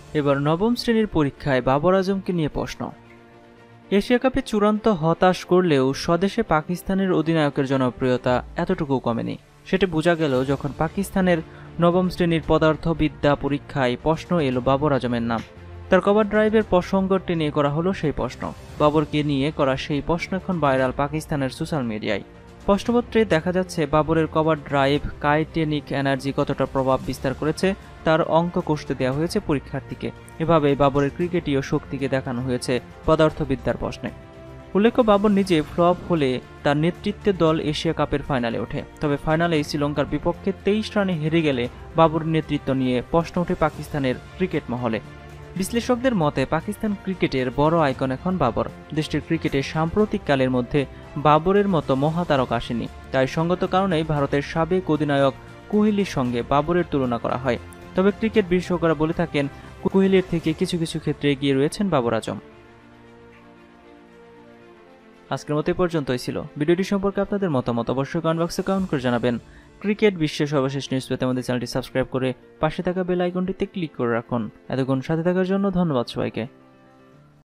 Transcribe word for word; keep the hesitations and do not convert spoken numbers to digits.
এবার নবম শ্রেণীর পরীক্ষায় বাবর আজমকে নিয়ে প্রশ্ন। এশিয়া কাপে চূড়ান্ত হতাশ করলেও স্বদেশে পাকিস্তানের অধিনায়কের জনপ্রিয়তা এতটুকু কমেনি। সেটা বোঝা গেল যখন পাকিস্তানের নবম শ্রেণীর পদার্থবিদ্যা পরীক্ষায় প্রশ্ন এলো বাবর আজমের নাম। তার কভার ড্রাইভের প্রসঙ্গ টেনে করা হলো সেই প্রশ্ন। বাবরকে নিয়ে করা সেই প্রশ্ন এখন ভাইরাল পাকিস্তানের সোশ্যাল মিডিয়ায়। প্রশ্নপত্রে দেখা যাচ্ছে বাবরের কভার ড্রাইভ কাইনেটিক এনার্জি কতটা প্রভাব বিস্তার করেছে তার অঙ্ক কষতে দেওয়া হয়েছে পরীক্ষার্থীকে। এভাবে বাবরের ক্রিকেটীয় শক্তিকে দেখানো হয়েছে পদার্থবিদ্যার প্রশ্নে। উল্লেখ্য, বাবর নিজে ফ্লপ হলে তার নেতৃত্বে দল এশিয়া কাপের ফাইনালে ওঠে। তবে ফাইনালে শ্রীলঙ্কার বিপক্ষে তেইশ রানে হেরে গেলে বাবরের নেতৃত্ব নিয়ে প্রশ্ন ওঠে পাকিস্তানের ক্রিকেট মহলে। বিশ্লেষকদের মতে পাকিস্তান ক্রিকেটের বড় আইকন এখন বাবর। দেশটির ক্রিকেটের সাম্প্রতিককালের মধ্যে বাবরের মতো মহাতারক আসেনি। তাই সঙ্গত কারণেই ভারতের সাবেক অধিনায়ক কোহলির সঙ্গে বাবরের তুলনা করা হয়। তবে ক্রিকেট বিশেষজ্ঞরা বলে থাকেন কোহলির থেকে কিছু কিছু ক্ষেত্রে এগিয়ে রয়েছেন বাবর আজম। আজকের মতো এই পর্যন্তই ছিল। ভিডিওটি সম্পর্কে আপনাদের মতামত অবশ্যই কমেন্ট বক্সে কমেন্ট করে জানাবেন। ক্রিকেট বিশ্বের সর্বশেষ নিউজ পেতে আমাদের চ্যানেলটি সাবস্ক্রাইব করে পাশে থাকা বেল আইকনটিতে ক্লিক করে রাখুন। এতক্ষণ সাথে থাকার জন্য ধন্যবাদ সবাইকে।